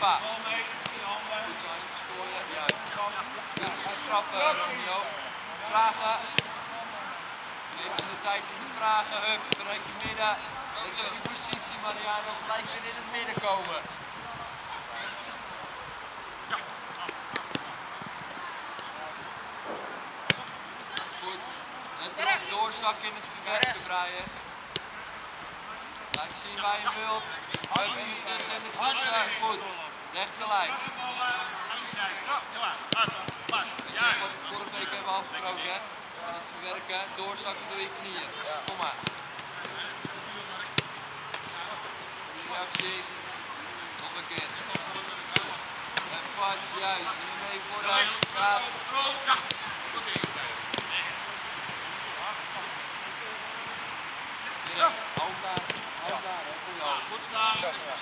Eva. Goed zo, storen, juist. Ja, ga trappen, Romeo. Vragen. Geef in de tijd in de vragen. Hup, vanuit je midden. Let op je positie, Mariano. Gelijk weer in het midden komen. Goed. Let erop, doorzakken in het verwerken, Brian. Laat zien waar je wilt. Hup, in de tussen. Goed. Rechte lijn. Wat we vorige week hebben afgesproken, hè? En het verwerken, doorzakken door je knieën. Kom maar. Reactie. Nog een keer. En vast, juist. Nu mee vooruit. Gaat. Hou daar. Hou daar, hè. Voor jou. Goed staan.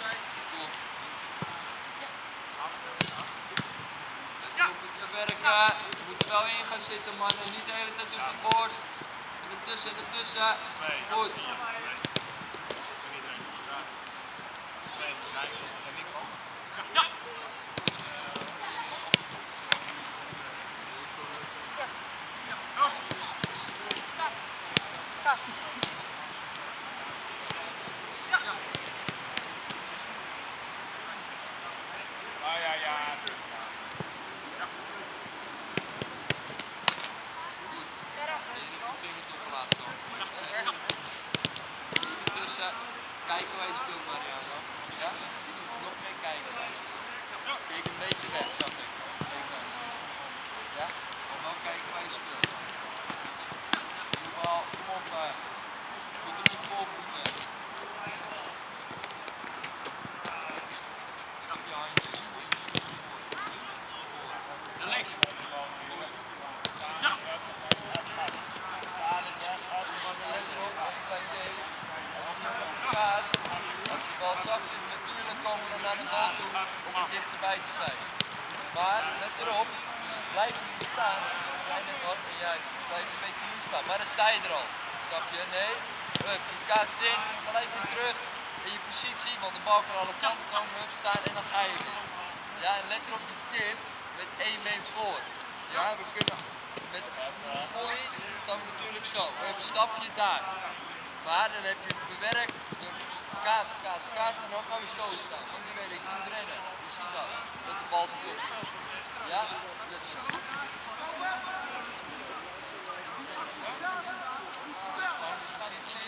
Op het verwerken. Je moet er wel in gaan zitten, mannen. Niet de hele tijd op de borst. Ertussen. Goed. Ja. Kijken waar je speelt, Mariano. Ja? Nog meer kijken. Kijk een beetje weg, zag ik. Ja? Kom wel kijken waar je speelt. Doe bal, kom op. Goed op je voorvoeten. Op je handjes. Naar links. Ja. Als die bal zacht is, natuurlijk komen we dan naar de bal toe om er dichterbij te zijn. Maar let erop, dus blijf niet staan. Jij net wat en jij blijf een beetje niet staan. Maar dan sta je er al. Snap je? Nee. Hup, je kaatst in, gelijk weer terug in je positie, want de bal kan alle kanten komen, hup, staan en dan ga je weer. Ja, en let erop die tip met 1 been voor. Ja, we kunnen met volley staan we natuurlijk zo. Hup, stap je daar. Maar dan heb je verwerkt, kaats en dan gaan we zo staan. Want je weet, ik moet rennen. Je ziet dat, met de bal te kost. Ja, dat is goed. Dus gewoon de positie.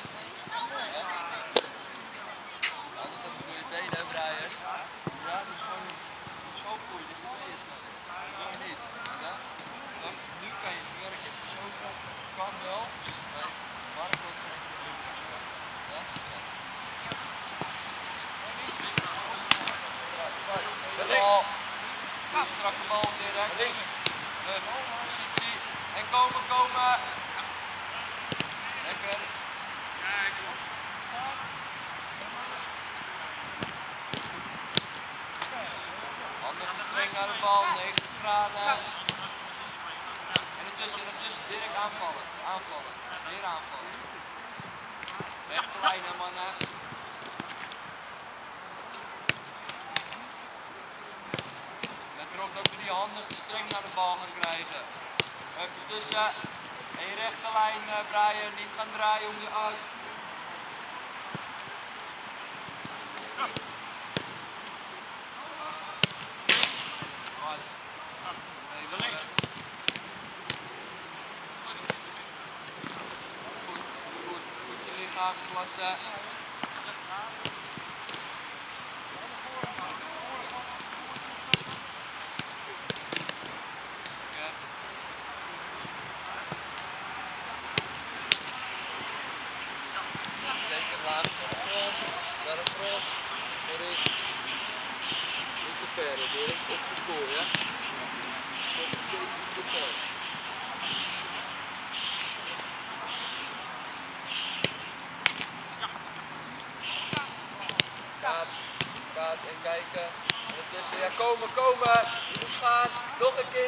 Ja, dat is voor je benen, hè, Brian. Ja, dus gewoon zo voor je, dat je mee is. Zo niet. Ja? Dan, nu kan je verwerken, als je zo staat, kan wel. Maar Mark wil het gewoon niet doen. Ja? De bal. De strakke bal direct. De positie. En komen. Lekker. Handen gestrekt naar de bal. 90 graden. En ertussen direct aanvallen. Weer aanvallen. Rechte lijn, hè, mannen. Let erop dat we die handen gestrekt naar de bal gaan krijgen. Even tussen. En je rechte lijn, Brian. Niet gaan draaien om je as. Even links. Goed je lichaam klassen. Zeker laag naar de grond. Niet te ver, Dirk. Op de kool, ja? Niet te ver. Gaat en kijken. Ondertussen, ja, komen. Je moet gaan. Nog een keer.